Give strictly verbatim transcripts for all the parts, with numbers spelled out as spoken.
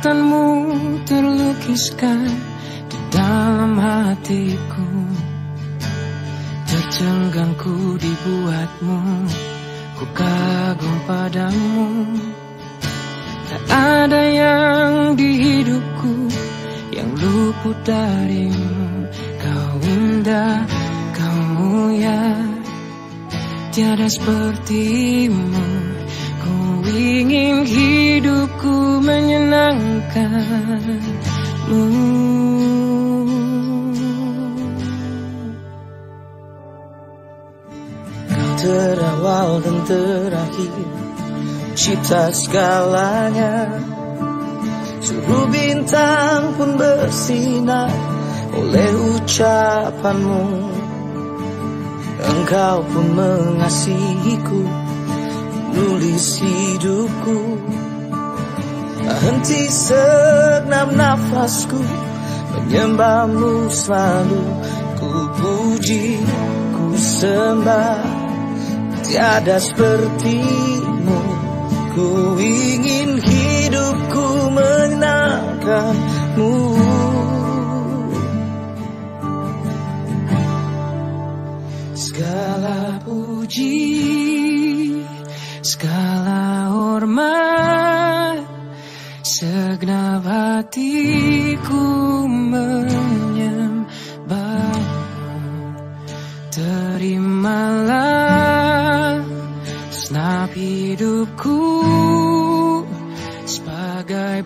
Perbuatanmu terlukiskan di dalam hatiku, tercenggang ku dibuatmu, ku kagum padamu. Tak ada yang di hidupku yang luput darimu. Kau indah, kau mulia, tiada sepertimu. Ku ingin hidupku menyenangkanmu. Kau terawal dan terakhir, cipta segalanya. Suruh bintang pun bersinar oleh ucapanmu. Engkau pun mengasihiku, nulis hidupku. Tak henti segenap nafasku, menyembahmu selalu. Ku puji, ku sembah, tiada sepertimu. Ku ingin hidupku menyenangkanmu. Segala puji, segala hormat, segenap hatiku menyembahmu. Terimalah segenap hidupku sebagai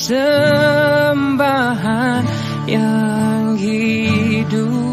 persembahan yang hidup.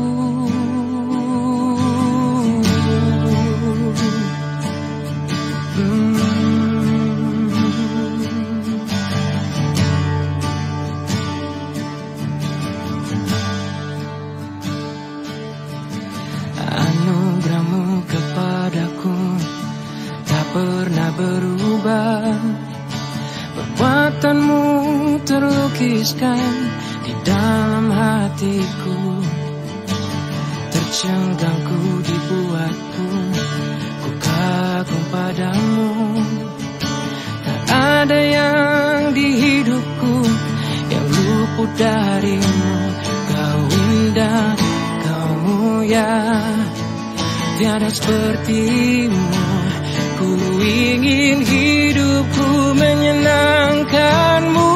Anugerahmu kepadaku tak pernah berubah. Perbuatanmu terlukiskan di dalam hatiku, tercenggang ku dibuatku, ku kagum padamu. Tak ada yang di hidupku yang luput darimu. Kau indah, kau mulia, tiada sepertimu. Ku ingin hidupku menyenangkanmu.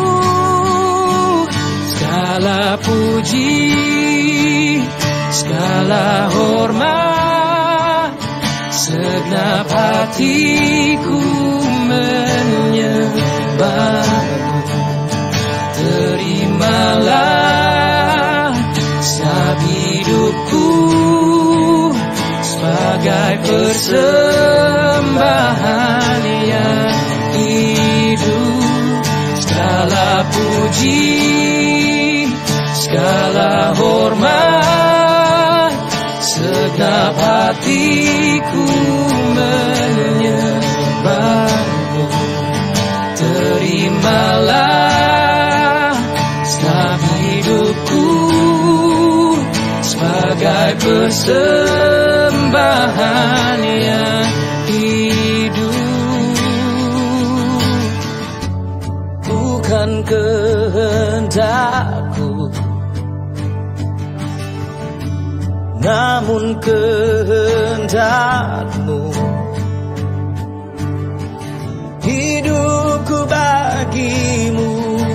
Segala puji, segala hormat, segenap hatiku menyembahmu. Terimalah segenap hidupku sebagai persembahan yang hidup. Segala puji, segala hormat, segenap hatiku menyembahmu. Terimalah segenap hidupku sebagai persembahan yang hidup. Bukan kehendakku, namun kehendak-Mu. Hidupku bagimu.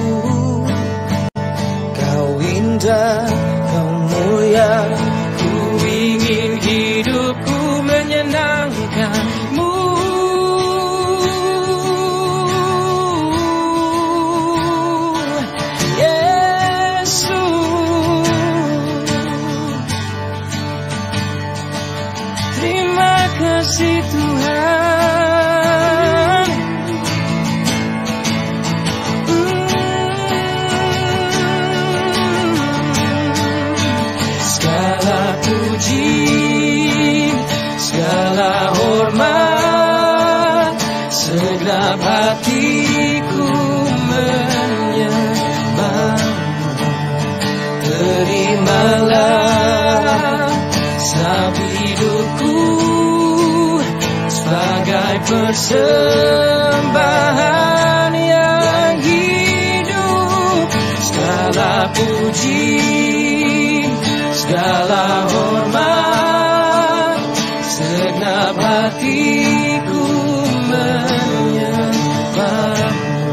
Kau indah, kau mulia, ku ingin hidupku menyenangkan-Mu. Terima kasih Tuhan. hmm. Segala puji, segala hormat, segenap hatiku menyembahmu. Terimalah segenap hidupku sebagai persembahan yang hidup. segenap hatiku menyembahmu.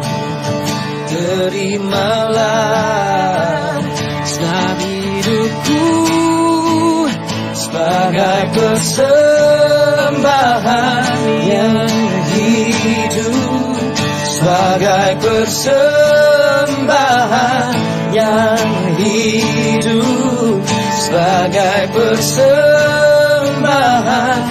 Terimalah segenap hidupku sebagai persembahan yang hidup, sebagai persembahan yang hidup, sebagai persembahan